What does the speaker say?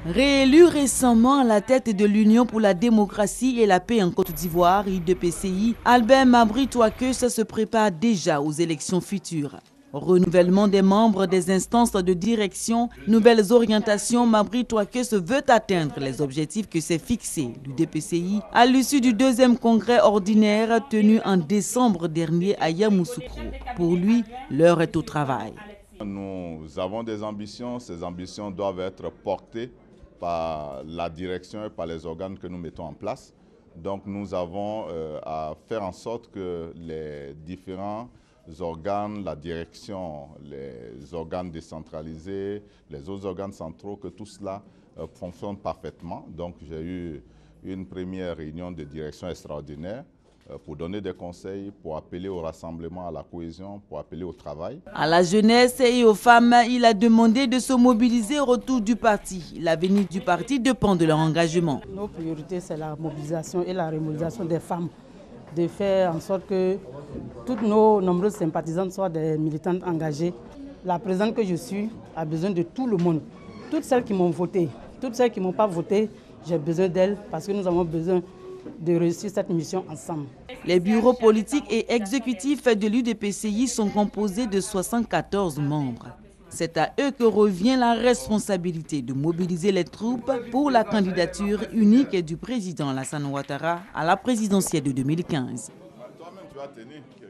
Réélu récemment à la tête de l'Union pour la démocratie et la paix en Côte d'Ivoire, UDPCI, Albert Mabry Touakeus se prépare déjà aux élections futures. Renouvellement des membres des instances de direction, nouvelles orientations, Mabry Touakeus veut atteindre les objectifs que s'est fixés l'UDPCI à l'issue du deuxième congrès ordinaire tenu en décembre dernier à Yamoussoukro. Pour lui, l'heure est au travail. Nous avons des ambitions, ces ambitions doivent être portées par la direction et par les organes que nous mettons en place. Donc nous avons à faire en sorte que les différents organes, la direction, les organes décentralisés, les autres organes centraux, que tout cela fonctionne parfaitement. Donc j'ai eu une première réunion de direction extraordinaire pour donner des conseils, pour appeler au rassemblement, à la cohésion, pour appeler au travail. À la jeunesse et aux femmes, il a demandé de se mobiliser autour du parti. L'avenir du parti dépend de leur engagement. Nos priorités, c'est la mobilisation et la remobilisation des femmes, de faire en sorte que toutes nos nombreuses sympathisantes soient des militantes engagées. La présidente que je suis a besoin de tout le monde. Toutes celles qui m'ont voté, toutes celles qui ne m'ont pas voté, j'ai besoin d'elles parce que nous avons besoin de réussir cette mission ensemble. Les bureaux politiques et exécutifs de l'UDPCI sont composés de 74 membres. C'est à eux que revient la responsabilité de mobiliser les troupes pour la candidature unique du président Alassane Ouattara à la présidentielle de 2015.